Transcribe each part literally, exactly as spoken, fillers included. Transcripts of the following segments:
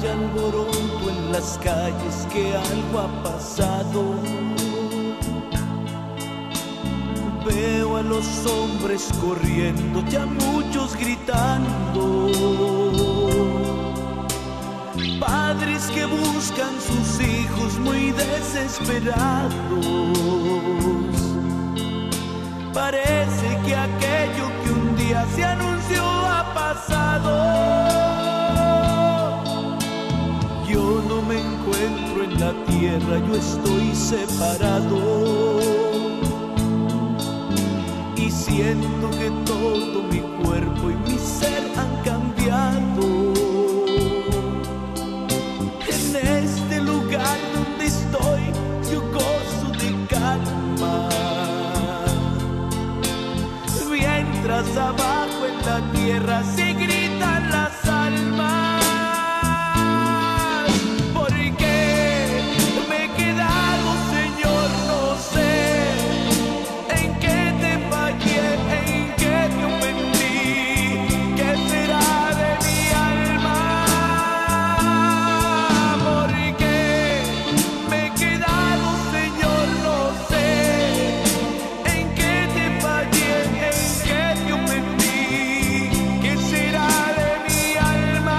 hay alboroto en las calles, que algo ha pasado. Veo a los hombres corriendo, ya muchos gritando. Padres que buscan sus hijos muy desesperados. Parece que aquello que un día se anunció ha pasado. Yo no me encuentro en la tierra, yo estoy separado. Y siento que todo mi cuerpo y mi ser han cambiado. En este lugar donde estoy, yo gozo de calma. Mientras abajo en la tierra se gritan las almas. ¿Por qué me he quedado, Señor? No sé. ¿En qué te fallé? ¿En qué te ofendí? ¿Qué será de mi alma? ¿Por qué me he quedado, Señor? No sé. ¿En qué te fallé? ¿En qué te ofendí? ¿Qué será de mi alma?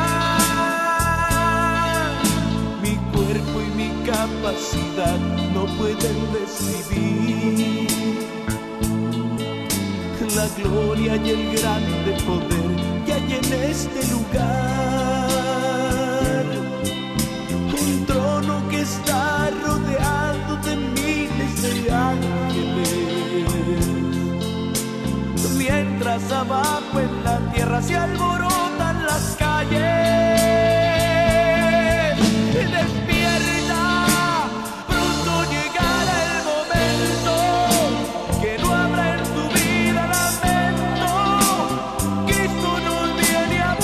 Mi cuerpo y mi capacidad no pueden describir la gloria y el grande poder que hay en este lugar. Un trono que está rodeado de miles de ángeles. Mientras abajo en la tierra se alborotan las calles. Despierta, pronto llegará el momento que no habrá en tu vida lamento. Cristo nos viene a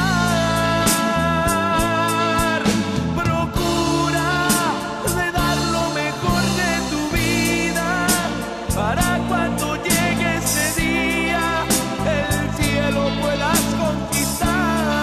buscar. Procura de dar lo mejor de tu vida para cuando llegue ese día el cielo puedas conquistar.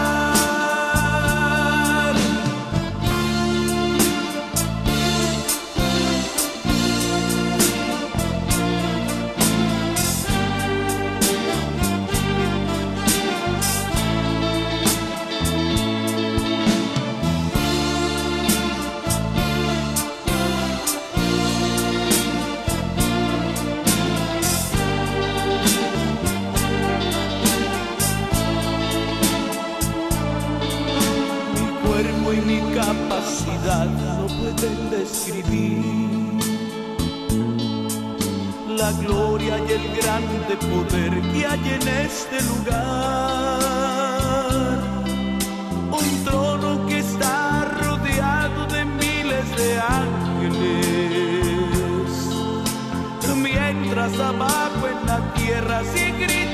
Mi cuerpo y mi capacidad no pueden describir la gloria y el grande poder que hay en este lugar. Un trono que está rodeado de miles de ángeles. Mientras abajo en la tierra se grita